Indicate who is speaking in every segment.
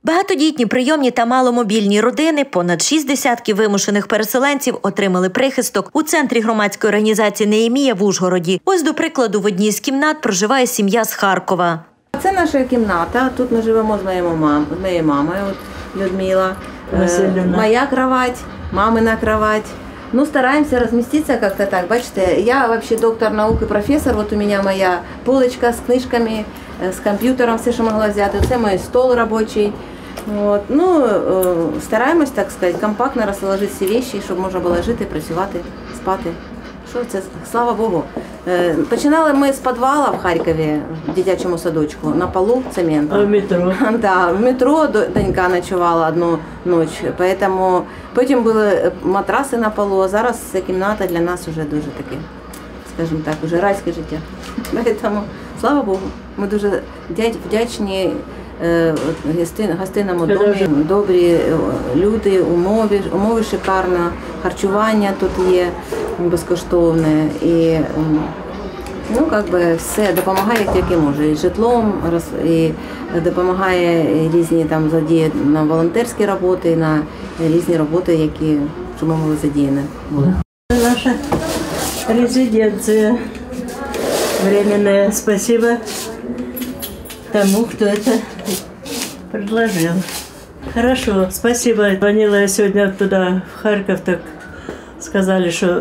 Speaker 1: Багатодітні, прийомні та маломобільні родини, понад 6 десятків вимушених переселенців отримали прихисток у центрі громадської організації «Неємія» в Ужгороді. Ось, до прикладу, в одній з кімнат проживає сім'я з Харкова.
Speaker 2: Це наша кімната, тут ми живемо з моєю мамою, Людмила. Моя кровать, мамина кровать. Ну, стараемся разместиться как-то так. Бачите, я вообще доктор наук и профессор. Вот у меня моя полочка с книжками, с компьютером, все, що могла взяти. Це мій стол робочий. От. Ну, стараємось, так сказати, компактно розложити всі речі, щоб можна було жити, працювати, спати. Що це? Слава Богу. Починали ми з підвала в Харкові, в дитячому садочку, на полу цементом.
Speaker 3: А в метро?
Speaker 2: Да, в метро донька ночувала одну ніч, потім були матраси на полу, а зараз ця кімната для нас вже дуже таке, скажімо так, вже райське життя. Тому, слава Богу, ми дуже вдячні гостинному домі, добрі люди, умови шикарні, харчування тут є безкоштовне і ну, как би все допомагає, як тільки може, і житлом, і допомагає різні там задії на волонтерські роботи, і на різні роботи, які щоб ми були задіяні.
Speaker 3: Наша резиденция временная. Спасибо тому, кто это предложил. Хорошо, спасибо. Звонила я сегодня туда, в Харьков, так сказали, что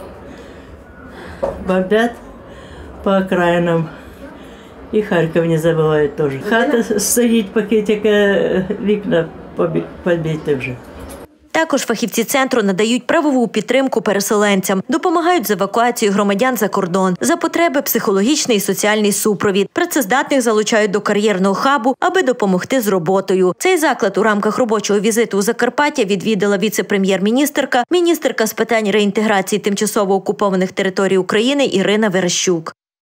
Speaker 3: бомбят по окраинам. И Харьков не забывают тоже. Хата стоит, пакетика, вікна побиты вже.
Speaker 1: Також фахівці центру надають правову підтримку переселенцям, допомагають з евакуацією громадян за кордон, за потреби психологічний і соціальний супровід. Працездатних залучають до кар'єрного хабу, аби допомогти з роботою. Цей заклад у рамках робочого візиту у Закарпаття відвідала віце-прем'єр-міністерка, міністерка з питань реінтеграції тимчасово окупованих територій України Ірина Верещук.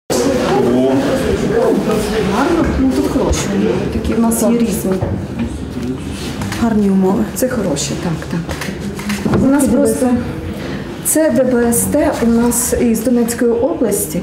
Speaker 4: Гарно, ну тут хороші, такі в нас є різні. Гарні умови. Це хороші, так. У нас просто це ДБСТ у нас із Донецької області.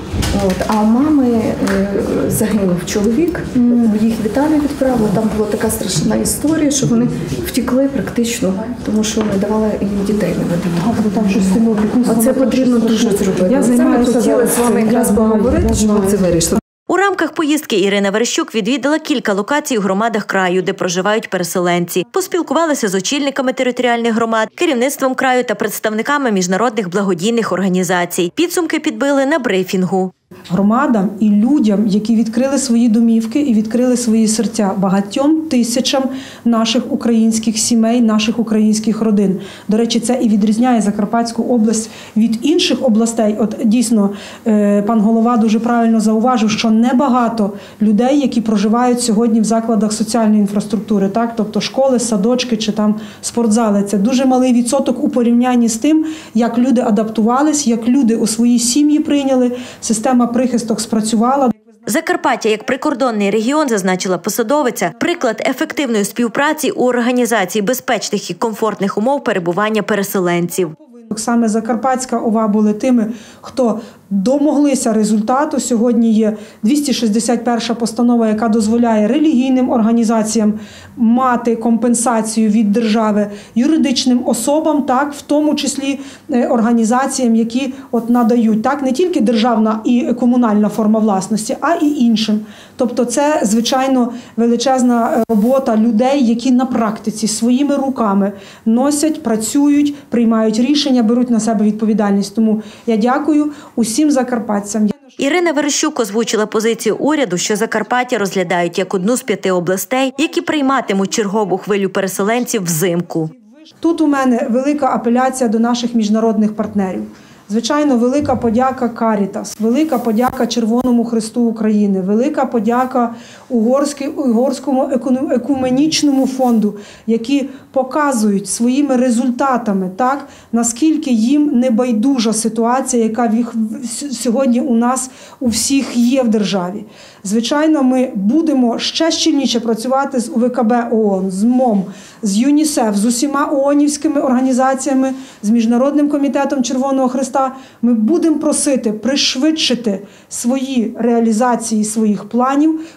Speaker 4: А у мами загинув чоловік, їх в Італію відправили. Там була така страшна історія, що вони втекли практично, тому що не давали їм дітей не видавали. А це потрібно дуже зробити. Я хотіла з вами якраз поговорити, що ви це вирішили.
Speaker 1: У рамках поїздки Ірина Верещук відвідала кілька локацій у громадах краю, де проживають переселенці. Поспілкувалася з очільниками територіальних громад, керівництвом краю та представниками міжнародних благодійних організацій. Підсумки підбили на брифінгу.
Speaker 5: Громадам і людям, які відкрили свої домівки і відкрили свої серця багатьом тисячам наших українських сімей, наших українських родин. До речі, це і відрізняє Закарпатську область від інших областей. От дійсно, пан голова дуже правильно зауважив, що небагато людей, які проживають сьогодні в закладах соціальної інфраструктури, так, тобто школи, садочки чи там спортзали. Це дуже малий відсоток у порівнянні з тим, як люди адаптувались, як люди у свої сім'ї прийняли, система прихисток спрацювала.
Speaker 1: Закарпаття як прикордонний регіон, зазначила посадовиця, приклад ефективної співпраці у організації безпечних і комфортних умов перебування переселенців.
Speaker 5: Саме Закарпатська ОВА були тими, хто домоглися результату. Сьогодні є 261 постанова, яка дозволяє релігійним організаціям мати компенсацію від держави, юридичним особам, так, в тому числі організаціям, які надають так, не тільки державна і комунальна форма власності, а і іншим. Тобто це, звичайно, величезна робота людей, які на практиці своїми руками носять, працюють, приймають рішення, беруть на себе відповідальність. Тому я дякую усім закарпатцям.
Speaker 1: Ірина Верещук озвучила позицію уряду, що Закарпаття розглядають як одну з 5 областей, які прийматимуть чергову хвилю переселенців взимку.
Speaker 5: Тут у мене велика апеляція до наших міжнародних партнерів. Звичайно, велика подяка Карітас, велика подяка Червоному Хресту України, велика подяка Угорському екуменічному фонду, які показують своїми результатами, так, наскільки їм небайдужа ситуація, яка сьогодні у нас у всіх є в державі. Звичайно, ми будемо ще щільніше працювати з УВКБ ООН, з МОМ, з ЮНІСЕФ, з усіма ООНівськими організаціями, з Міжнародним комітетом Червоного Хреста. Ми будемо просити пришвидшити свої реалізації своїх планів.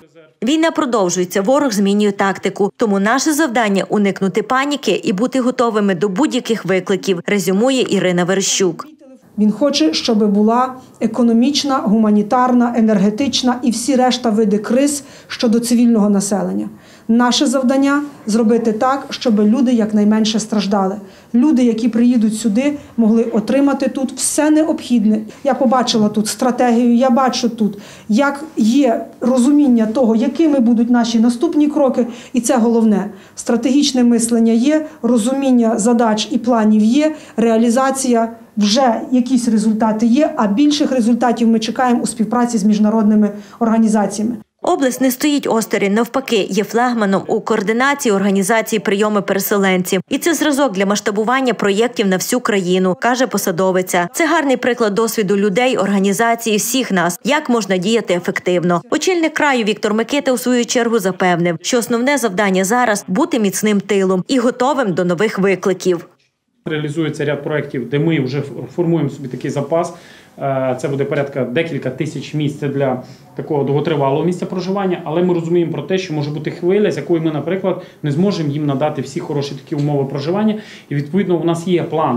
Speaker 1: Війна продовжується, ворог змінює тактику. Тому наше завдання – уникнути паніки і бути готовими до будь-яких викликів, резюмує Ірина Верещук.
Speaker 5: Він хоче, щоб була економічна, гуманітарна, енергетична і всі решта види криз щодо цивільного населення. Наше завдання – зробити так, щоб люди якнайменше страждали. Люди, які приїдуть сюди, могли отримати тут все необхідне. Я побачила тут стратегію, я бачу тут, як є розуміння того, якими будуть наші наступні кроки. І це головне. Стратегічне мислення є, розуміння задач і планів є, реалізація вже якісь результати є, а більших результатів ми чекаємо у співпраці з міжнародними організаціями.
Speaker 1: Область не стоїть осторонь, навпаки, є флагманом у координації організації прийому переселенців. І це зразок для масштабування проєктів на всю країну, каже посадовиця. Це гарний приклад досвіду людей, організації, всіх нас, як можна діяти ефективно. Очільник краю Віктор Микита у свою чергу запевнив, що основне завдання зараз – бути міцним тилом і готовим до нових викликів.
Speaker 6: Реалізується ряд проєктів, де ми вже формуємо собі такий запас. Це буде порядка декілька тисяч місць для такого довготривалого місця проживання, але ми розуміємо про те, що може бути хвиля, з якою ми, наприклад, не зможемо їм надати всі хороші такі умови проживання. І, відповідно, у нас є план,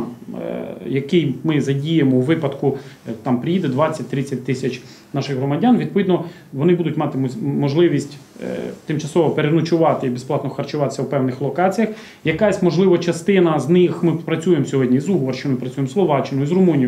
Speaker 6: який ми задіємо у випадку, там приїде 20-30 тисяч наших громадян. Відповідно, вони будуть мати можливість тимчасово переночувати і безплатно харчуватися у певних локаціях. Якась, можливо, частина з них, ми працюємо сьогодні з Угорщиною, працюємо з Словаччиною, з Румунією,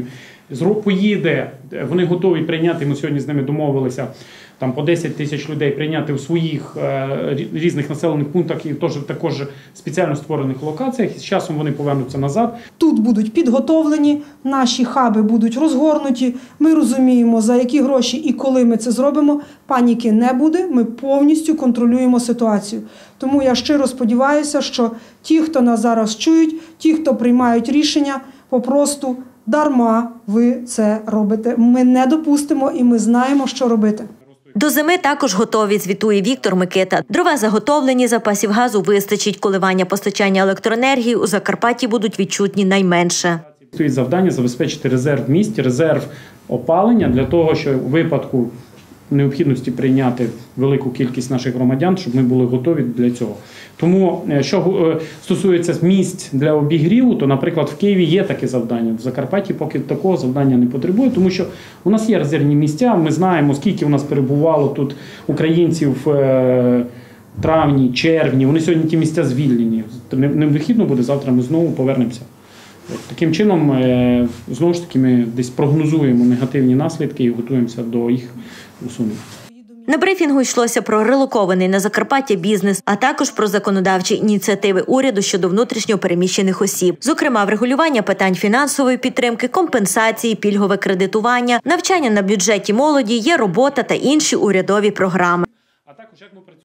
Speaker 6: поїде, вони готові прийняти, ми сьогодні з ними домовилися, там по 10 тисяч людей прийняти у своїх різних населених пунктах і також спеціально створених локаціях, і з часом вони повернуться назад.
Speaker 5: Тут будуть підготовлені, наші хаби будуть розгорнуті, ми розуміємо, за які гроші і коли ми це зробимо, паніки не буде, ми повністю контролюємо ситуацію. Тому я щиро сподіваюся, що ті, хто нас зараз чують, ті, хто приймають рішення, попросту дарма ви це робите. Ми не допустимо і ми знаємо, що робити.
Speaker 1: До зими також готові, звітує Віктор Микита. Дрова заготовлені, запасів газу вистачить. Коливання постачання електроенергії у Закарпатті будуть відчутні найменше.
Speaker 6: Стоїть завдання забезпечити резерв в місті, резерв опалення для того, щоб у випадку необхідності прийняти велику кількість наших громадян, щоб ми були готові для цього. Тому, що стосується місць для обігріву, то, наприклад, в Києві є таке завдання. В Закарпатті поки такого завдання не потребує, тому що у нас є резервні місця, ми знаємо, скільки у нас перебувало тут українців в травні, червні, вони сьогодні ті місця звільнені. Невихідно буде, завтра ми знову повернемося. Таким чином, знову ж таки, ми десь прогнозуємо негативні наслідки і готуємося до їх усунення.
Speaker 1: На брифінгу йшлося про релокований на Закарпаття бізнес, а також про законодавчі ініціативи уряду щодо внутрішньо переміщених осіб. Зокрема, врегулювання питань фінансової підтримки, компенсації, пільгове кредитування, навчання на бюджеті молоді, є робота та інші урядові програми.